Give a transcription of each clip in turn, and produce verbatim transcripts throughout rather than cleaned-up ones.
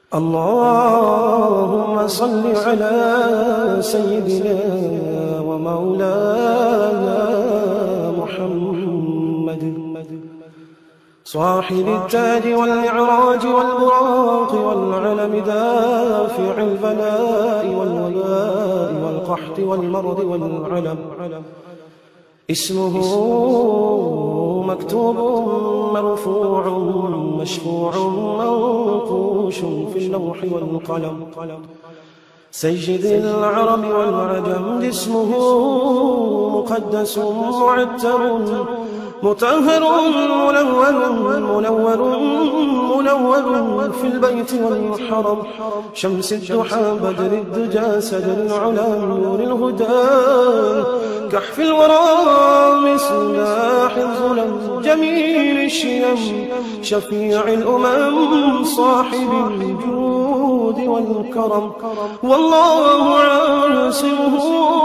اللهم صل على سيدنا ومولانا محمد صاحب التاج والمعراج والبراق والعلم دافع البلاء والوباء والقحط والمرض والعلم اسمه مكتوب مرفوع مشفوع منقوش في اللوح والقلم سيد العرب والعجم اسمه مقدس معتر مطهر منور منور منور في البيت والحرم شمس الضحى بدر الدجى سدر العلا نور الهدى كحف الورى مصباح الظلم جميل الشيم شفيع الأمم صاحب الجود والكرم والله عاصمه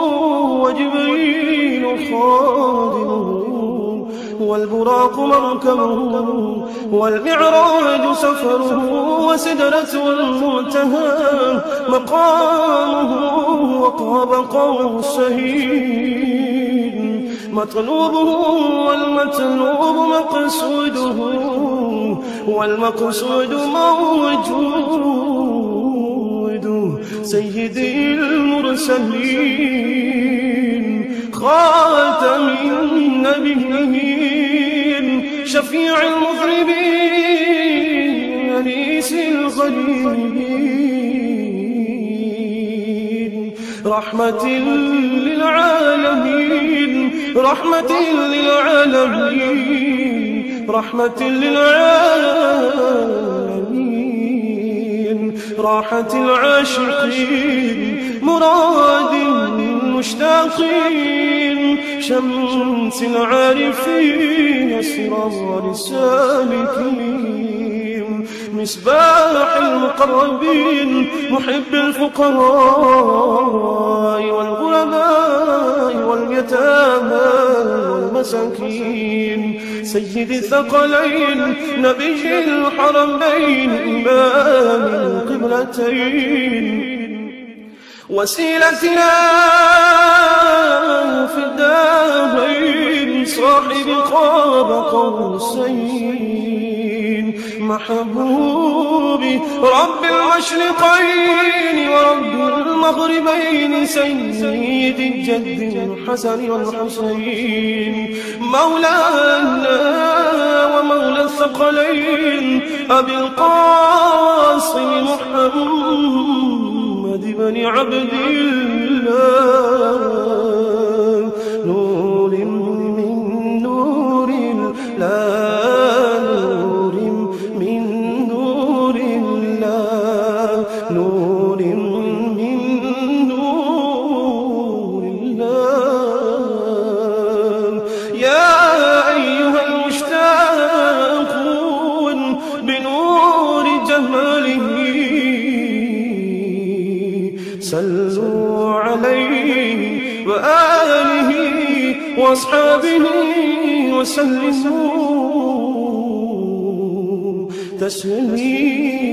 وجبريل خادمه والبراق مركبه والمعراج سفره وسدرة المنتهى مقامه وقاب قوسين مطلوبه والمطلوب مقصوده والمقصود موجود سيدي المرسلين خاتم النبيين شفيع المذنبين أنيس الغريبين رحمة للعالمين رحمة للعالمين رحمة للعالمين راحة العاشقين مراد المشتاقين شمس العارفين أسرار السالكين مصباح المقربين محب الفقراء والغرباء واليتامى والمساكين سيد الثقلين نبي الحرمين إمام القبلتين وسيلتنا في الدارين صاحب قاب قوسين محبوبي رب المشرقين ورب المغربين سيد الجد الحسن والحسين مولانا ومولى الثقلين أبي القاسم محمد بن عبد الله نور من نور الله نور من نور الله نور من نور الله يا أيها المشتاقون بنور جماله صلوا عليه وآله وأصحابه وسلموا تسليما.